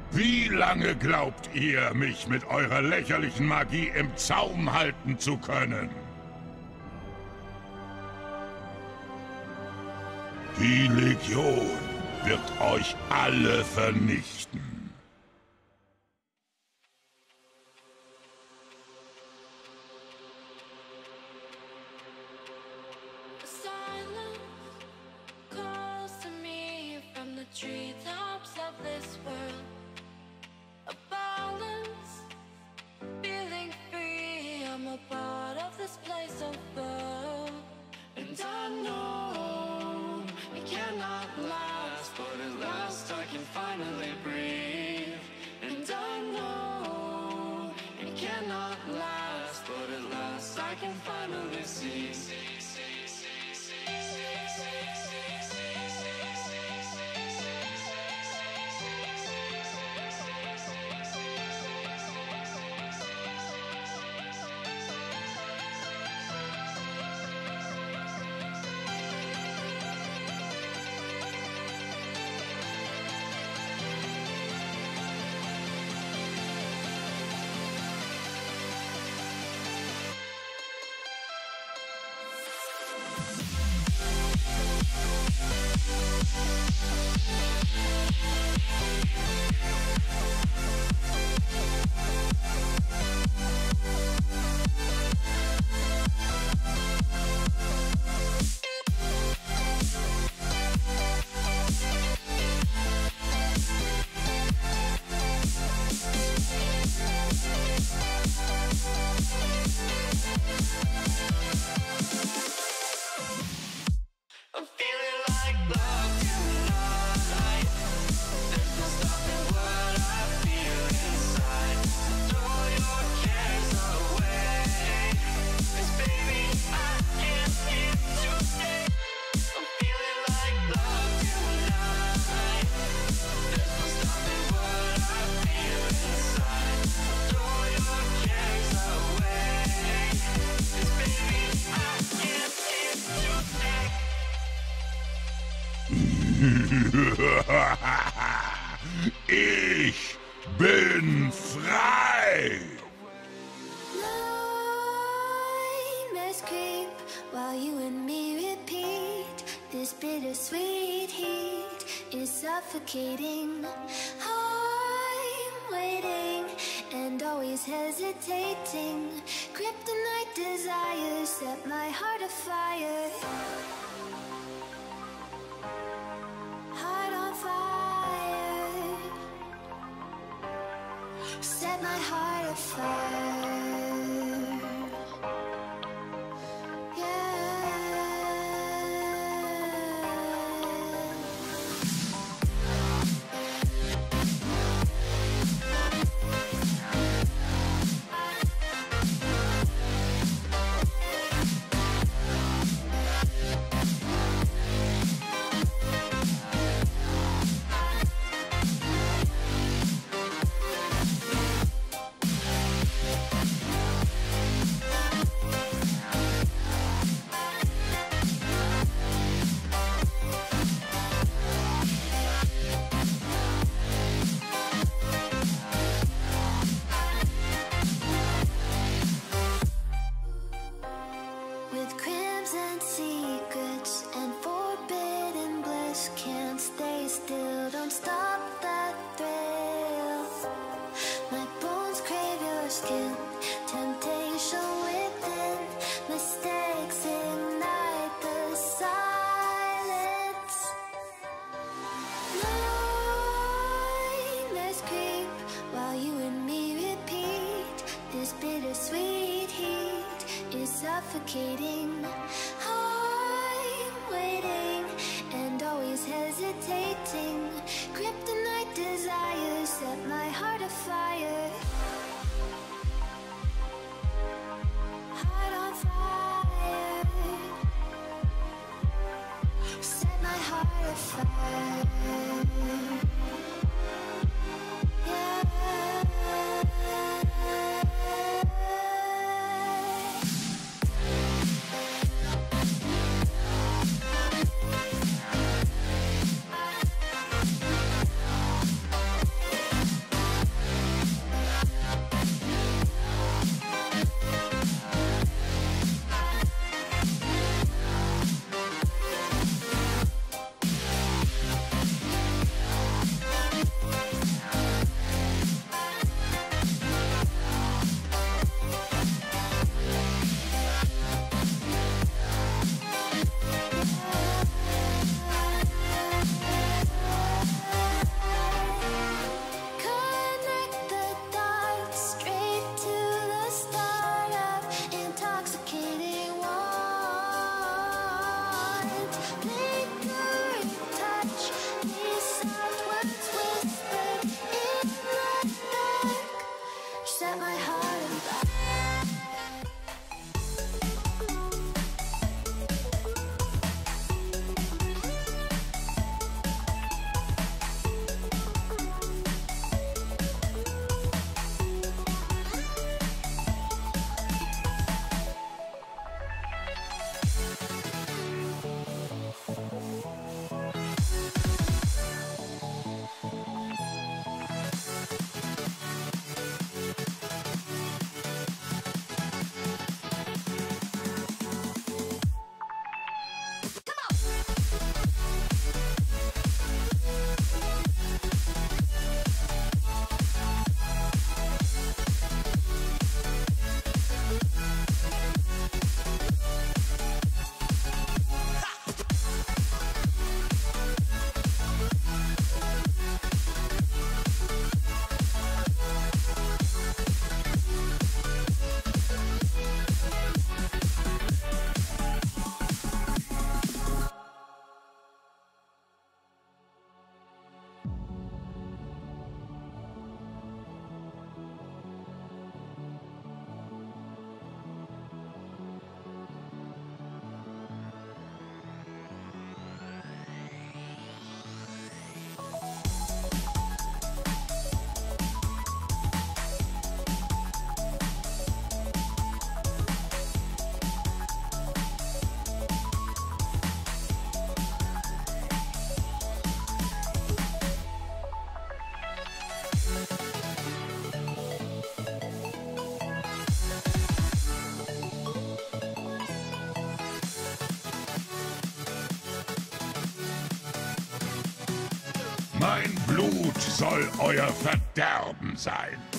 Wie lange glaubt ihr, mich mit eurer lächerlichen Magie im Zaum halten zu können? Die Legion wird euch alle vernichten. Treetops of this world, a balance, feeling free. I'm a part of this place above, and I know it cannot last, but at last I can finally breathe. And I know it cannot last, but at last I can finally see. Ich bin frei! Nightmares creep while you and me repeat. This bittersweet heat is suffocating. I'm waiting and always hesitating. Kryptonite desires set my heart afire. Heart on fire. Set my heart afire. Suffocating. I'm waiting and always hesitating. Kryptonite desires set my heart afire. Heart on fire. Set my heart afire. Mein Blut soll euer Verderben sein.